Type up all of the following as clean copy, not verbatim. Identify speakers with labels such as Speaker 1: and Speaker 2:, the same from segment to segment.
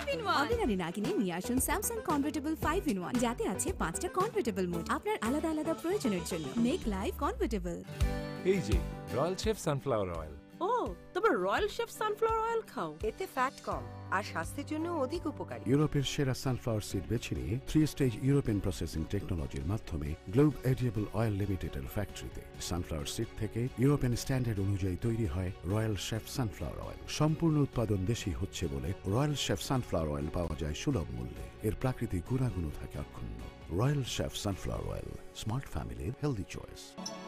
Speaker 1: 5-in-1 ordinary না কিনে নিয়ে আসুন স্যামসাং কনভার্টেবল 5-in-1 যাতে আছে 5টা কনভার্টেবল মোড আপনার আলাদা আলাদা প্রয়োজনের জন্য। Make life convertible.
Speaker 2: এই যে রয়্যাল শেফ সানফ্লাওয়ার অয়েল।
Speaker 3: ও তবে রয়্যাল শেফ সানফ্লাওয়ার অয়েল খাও,
Speaker 4: এতে ফ্যাট কম আর স্বাস্থ্যের জন্য অধিক উপকারী।
Speaker 5: ইউরোপের সেরা সানফ্লাওয়ার সিড বেছে নিয়ে 3-স্টেজ ইউরোপিয়ান প্রসেসিং টেকনোলজির মাধ্যমে গ্লোব এডিয়েবল অয়েল লিমিটেডের ফ্যাক্টরিতে সানফ্লাওয়ার সিড থেকে ইউরোপিয়ান স্ট্যান্ডার্ড অনুযায়ী তৈরি হয় রয়্যাল শেফ সানফ্লাওয়ার অয়েল। সম্পূর্ণ উৎপাদন দেশি হচ্ছে বলে রয়্যাল শেফ সানফ্লাওয়ার অয়েল পাওয়া যায় সুলভ মূল্যে। এর প্রাকৃতিক গুণাগুণ থাকে অক্ষুণ্ণ। Royal Chef sunflower oil, smart ফ্যামিলির হেলদি চয়েস।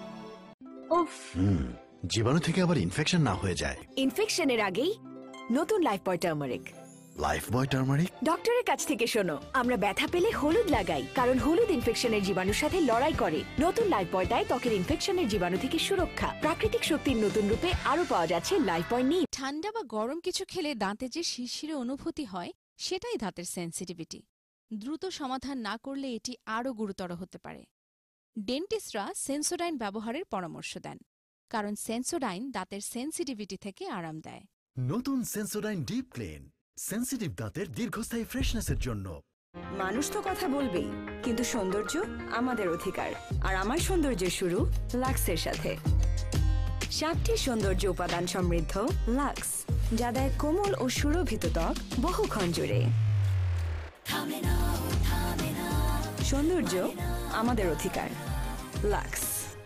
Speaker 6: জীবাণু থেকে আবার ইনফেকশন না হয়ে যায়।
Speaker 7: ইনফেকশনের আগেই নতুন লাইফবয় টার্মারিক।
Speaker 6: লাইফবয় টার্মারিক
Speaker 7: ডক্টরের কাছ থেকে শোনো, আমরা ব্যথা পেলে হলুদ লাগাই কারণ হলুদ ইনফেকশনের জীবাণুর সাথে লড়াই করে। নতুন লাইফবয় দেয় ত্বকের ইনফেকশনের জীবাণু থেকে সুরক্ষা। প্রাকৃতিক শক্তির নতুন রূপে আরো পাওয়া যাচ্ছে লাইফবয় নিম।
Speaker 8: ঠান্ডা বা গরম কিছু খেলে দাঁতে যে শিরশিরে অনুভূতি হয় সেটাই দাঁতের সেন্সিটিভিটি। দ্রুত সমাধান না করলে এটি আরও গুরুতর হতে পারে। ডেন্টিস্টরা সেন্সোডাইন ব্যবহারের পরামর্শ দেন কারণ সেন্সোডাইন দাঁতের সেন্সিটিভিটি থেকে আরাম দেয়।
Speaker 6: নতুন সেন্সোডাইন ডিপ ক্লিন, সেন্সিটিভ দাঁতের দীর্ঘস্থায়ী ফ্রেশনেসের জন্য।
Speaker 4: মানুষ তো কথা বলবেই, কিন্তু সৌন্দর্য আমাদের অধিকার। আর আমার সৌন্দর্যের শুরু লাক্সের সাথে। 7টি সৌন্দর্য উপাদান সমৃদ্ধ লাক্স, যা দেয় কোমল ও সুরভিত ত্বক বহুক্ষণ জুড়ে। সৌন্দর্য আমাদের অধিকার, লাক্স।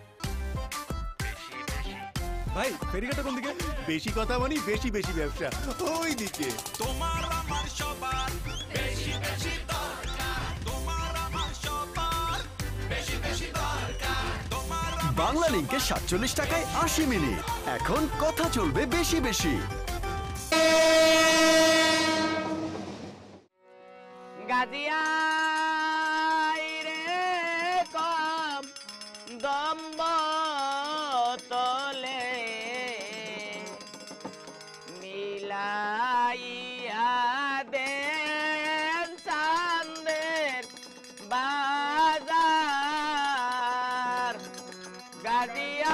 Speaker 9: ভাই ফেরিঘাটটা কোন দিকে? বেশি কথা মানে বেশি বেশি ব্যবসা ওই দিকে।
Speaker 10: তোমার আমার সবার বেশি বেশি দরকার, তোমার আমার সবার বেশি বেশি দরকার।
Speaker 6: বাংলা লিংকে 47 টাকায় 80 মিনিট। এখন কথা চলবে বেশি বেশি।
Speaker 11: গাজিয়া রে কম দম্ব তলে মিলাইয়া দেন চাঁদের বাজার। গাজিয়া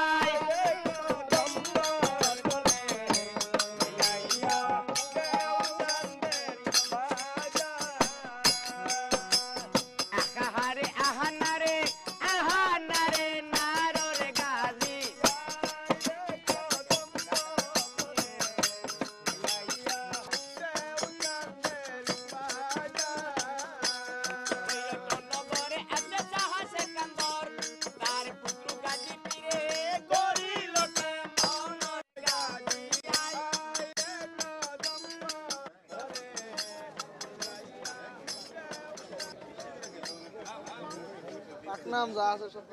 Speaker 12: নাম যা আছে সব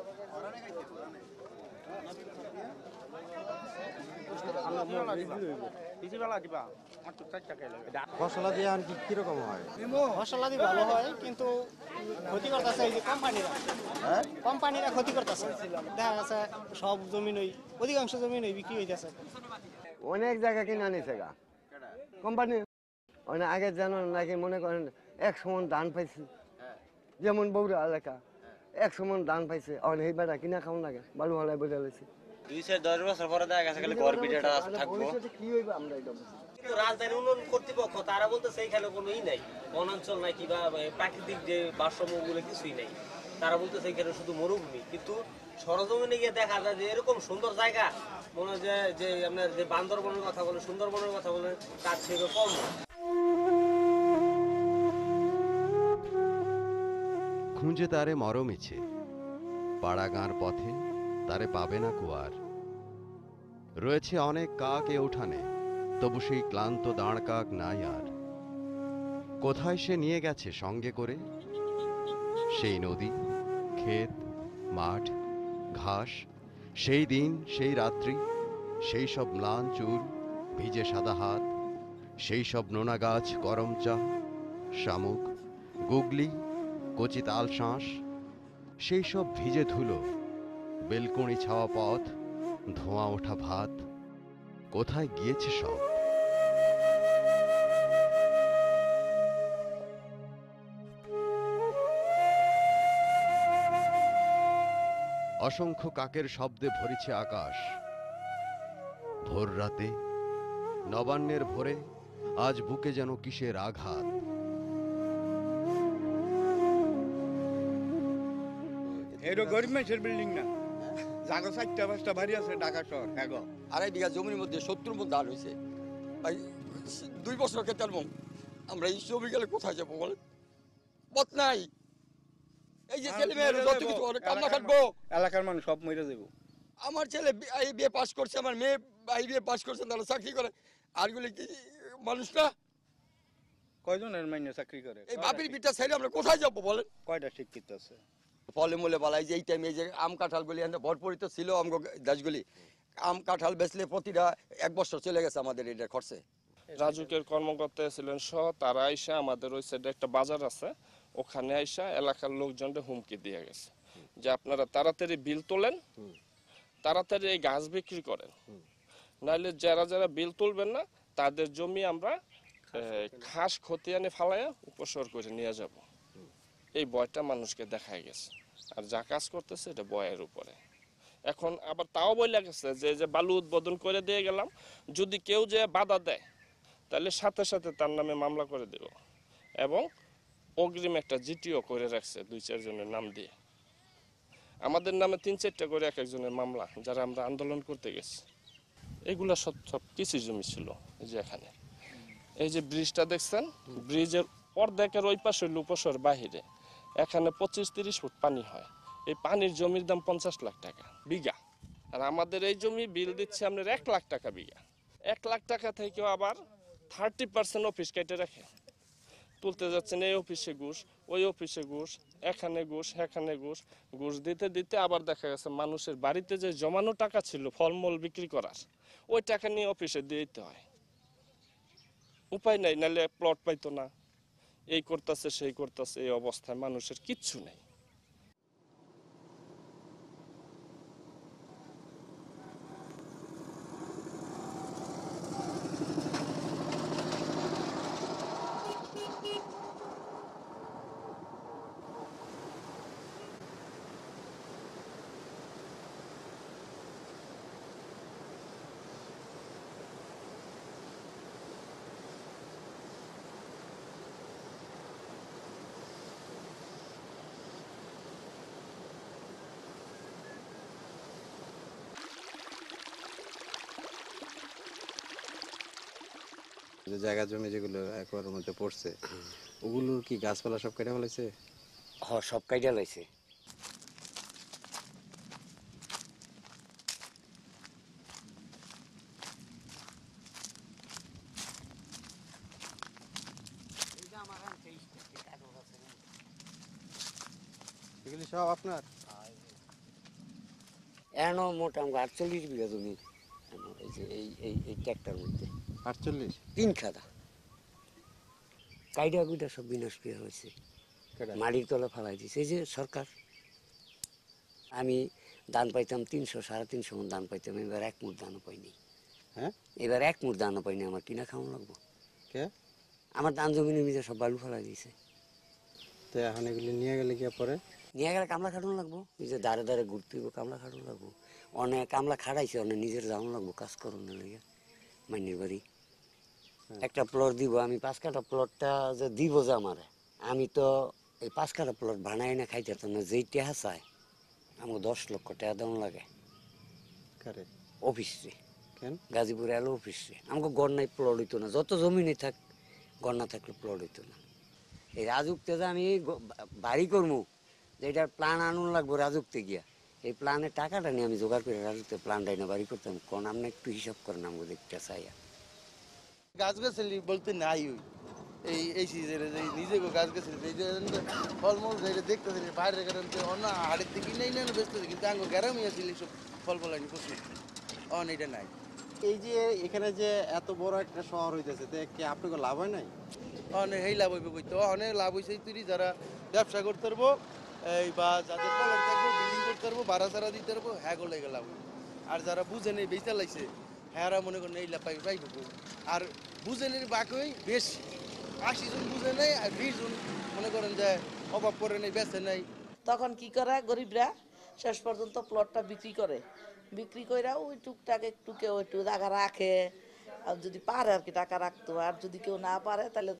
Speaker 12: মশলা দিয়ে আর কিরকম হয়?
Speaker 13: মশলা দিয়ে ভালো হয়, কিন্তু ক্ষতি করতেছে এই যে কোম্পানিরা ক্ষতি করতেছে। দেখা গেছে সব জমিনই, অধিকাংশ জমিনই বিক্রি হইতেছে।
Speaker 12: অনেক জায়গা কিনে আনিছে গা কোম্পানি। আগে যেন নাকি মনে করেন 100 মণ ধান পাইছি, যেমন বৌরা এলাকা 100 মণ ধান পাইছে। এই বেটা কিনা খাওয়া লাগে, বালু হলাই বোঝা লাগছে।
Speaker 11: 2-10 বছর পরে দেখা গেছে খালি ঘর পিঠাটা থাকবো।
Speaker 12: কি হইবে আমরা এটা
Speaker 11: রাজধানী উন্নয়ন কর্তৃপক্ষ তারা বলতে সেইখানে কোনো নাই, বনাঞ্চল নাই কিংবা প্রাকৃতিক যে ভারসাম্যগুলো কিছুই নাই। তারা বলতে সেইখানে শুধু মরুভূমি, কিন্তু সরজমিনে গিয়ে দেখা যায় যে এরকম সুন্দর জায়গা মনে হয় যে আপনার যে বান্দরবনের কথা বলে, সুন্দরবনের কথা বলে, তার থেকে কম।
Speaker 14: খুঁজে তারে মরমিছে পাড়া গাঁর পথে, তারে পাবে না কুয়ার। রয়েছে অনেক কাক এ উঠানে, তবু সেই ক্লান্ত দাঁড় কাক নাই আর। কোথায় সে নিয়ে গেছে সঙ্গে করে সেই নদী, ক্ষেত, মাঠ, ঘাস, সেই দিন, সেই রাত্রি, সেই সব ম্লান চুল, ভিজে সাদা হাত, সেই সব নোনা গাছ, করমচা, শামুক, গুগলি, কচি তাল শাঁস, সেই সব ভিজে ধুলো, বেলকুঁড়ি ছাওয়া পথ, ধোঁয়া ওঠা ভাত, কোথায় গিয়েছে সব? অসংখ্য কাকের শব্দে ভরেছে আকাশ। ভোর রাতে, নবান্নের ভোরে, আজ বুকে যেন কিসের আঘাত।
Speaker 15: এটা গরিব মানুষের বিল্ডিং না, জায়গা 4টা-5টা বাড়ি আছে ঢাকা শহর। হ্যাঁ গো,
Speaker 16: 2.5 বিঘা জমির মধ্যে 70 মন ধান হয়েছে। 2 বছর খেতার মন, আমরা এই জমি গেলে কোথায় যাবো বলেন? পথ নাই। এই যে ছেলে মেয়ের যত কিছু কামনা খাটবো,
Speaker 15: এলাকার মানুষ সব মরে যাবো।
Speaker 16: আমার ছেলে বিয়ে পাস করছে, আমার মেয়ে বিয়ে পাস করছে, তারা চাকরি করে। আরগুলি কি মানুষ না?
Speaker 15: কয়জনের মাইনে চাকরি করে?
Speaker 16: এই বাপির বিটা ছেড়ে আমরা কোথায় যাবো বলেন?
Speaker 15: কয়টা শিক্ষিত আছে?
Speaker 16: ফলে মূলে বলা এই যে এই টাইমে এই যে আম কাঁঠালগুলি ভরপুরিত ছিল আমগো দেশগুলি, আম কাঁঠাল বেচলে প্রতিটা 1 বছর চলে গেছে আমাদের এটা খরচে।
Speaker 17: রাজুকের কর্মকর্তা ছিলেন সহ, তারা আইসা আমাদের ওই সাইডে একটা বাজার আছে, ওখানে আইসা এলাকার লোকজনকে হুমকি দিয়ে গেছে যে আপনারা তাড়াতাড়ি বিল তোলেন, তাড়াতাড়ি এই গাছ বিক্রি করেন, নাহলে যারা যারা বিল তুলবেন না তাদের জমি আমরা ঘাস খতিয়ানে ফালাইয়া উপসর করে নিয়ে যাব। এই ভয়টা মানুষকে দেখায় গেছে, আর যা কাজ করতেছে এটা ভয়ের উপরে। এখন আবার তাও বলে গেছে যে বালু উদ্বোধন করে দিয়ে গেলাম, যদি কেউ যে বাধা দেয় তাহলে সাথে সাথে তার নামে মামলা করে দেব, এবং অগ্রিম একটা জিটিও করে রাখছে 2-4 জনের নাম দিয়ে। আমাদের নামে 3-4টা করে এক একজনের মামলা, যারা আমরা আন্দোলন করতে গেছি। এগুলা সব কৃষি জমি ছিল। এই যে এখানে এই যে ব্রিজটা দেখছেন, ব্রিজের অর্ধেকের ওই পাশে হইল উপসর বাহিরে, এখানে 25-30 ফুট পানি হয়। এই পানির জমির দাম 50 লাখ টাকা বিঘা, আর আমাদের এই জমি বিল দিচ্ছে আপনার 1 লাখ টাকা বিঘা। 1 লাখ টাকা থেকেও আবার 30% অফিস কেটে রাখে। তুলতে যাচ্ছেন এই অফিসে ঘুষ, ওই অফিসে ঘুষ, এখানে ঘুষ, সেখানে ঘুষ, ঘুষ দিতে দিতে আবার দেখা গেছে মানুষের বাড়িতে যে জমানো টাকা ছিল ফলমূল বিক্রি করার, ওই টাকা নিয়ে অফিসে দিয়ে দিতে হয়। উপায় নাই, নাহলে প্লট পাইতো না। এই করতেছে সেই করতেছে, এই অবস্থায় মানুষের কিচ্ছু নেই।
Speaker 18: যে জায়গা জমি যেগুলো একবারের মধ্যে পড়ছে, ওগুলো কি গাছপালা সব কেটে ফেলাইছে?
Speaker 19: হ্যাঁ, সব কাইটা লাইছে।
Speaker 18: এগুলি সব আপনার?
Speaker 19: এখনো মোটামুটি 48 বিঘা জমি এই যে এই ট্র্যাক্টর মধ্যে
Speaker 18: 48
Speaker 19: 3 খাদা কাইডা গুইডা সব বিনাশ পেয়ে হয়েছে, মাটির তলা ফেলাই দিয়েছে এই যে সরকার। আমি দান পাইতাম 300-350 মণ দান পাইতাম, এবার 1 মুঠ দানও পাইনি।
Speaker 18: হ্যাঁ,
Speaker 19: এবার 1 মুঠ দানও পাইনি, আমার কিনা খাওয়া লাগবো।
Speaker 18: কে?
Speaker 19: আমার ধান জমিনের মধ্যে সব বালু ফেলাই দিয়েছে।
Speaker 18: তো এখন এগুলি নিয়ে গেলে কি পরে?
Speaker 19: নিয়ে গেলে কামলা খাটানো লাগবো, এই যে দাঁড়ে দাঁড়ে ঘুরতে হইব, কামলা খাটানো লাগবো। অনেক কামলা খাটাইছে, অনেক নিজের যাওয়া লাগবো কাজ করানো লেগে। মাইনের বাড়ি একটা প্লট দিব, আমি 5 কাঠা প্লটটা যে দিব যে আমার, আমি তো এই 5 কাঠা প্লট বানাই না খাইতে পারতাম না। যেই টেহা চায় আমাকে 10 লক্ষ টাকা দেওয়া লাগে অফিসে, গাজীপুরে এলো অফিসে। আমাকে গড় নাই, প্লট হইতো না। যত জমি নেই থাক, গড় না থাকলে প্লট হইতো না। এই রাজুকতে যে আমি বাড়ি করবো, যে এটার প্ল্যান আনুন লাগবো রাজুকতে গিয়া, এই প্ল্যানের টাকাটা নিয়ে আমি জোগাড় করে রাজুকতে প্ল্যানটাই না বাড়ি করতাম। কোন আপনি একটু হিসাব করেন আমাকে দেখতে চাইয়া।
Speaker 20: গাছ গাছালি বলতে নাই, ওই এই সিজনে যে নিজে গাছ গাছালি ফলমূল দেখতে বাইরের কারণে অন্য হাড়ের থেকে নেই না ব্যস্ত, কিন্তু আঙ্গ গ্যারামই আসলে সব ফল ফলানি প্রচুর, অন এটা নাই।
Speaker 18: এই যে এখানে যে এত বড় একটা শহর হইতেছে, কি আপনাকে লাভ হয় নাই?
Speaker 20: অনেক এই লাভ হইবে কইতো, অনেক লাভ হয়েছে তুই যারা ব্যবসা করতে পারবো, এই বা যাদের কলম থাকবো, বিল্ডিং করতে পারবো, ভাড়া চারা দিতে পারবো, হ্যাঁ গোলে লাভ হইবে। আর যারা বুঝে নেই বেচা লাগছে, হ্যাঁ মনে করেন এই লাভ পাইব। আর বুঝে নেই বাকি বেশি, 80 জন বুঝে নেই, আর 20 জন মনে করেন যে অভাব করে নেই, বেচে নেই।
Speaker 21: তখন কি করে গরিবরা শেষ পর্যন্ত প্লটটা বিক্রি করে, বিক্রি করে ওই টুকটাক একটু কেউ একটু জায়গা রাখে, আর যদি পারে আর কি টাকা রাখতো, আর যদি কেউ না পারে তাহলে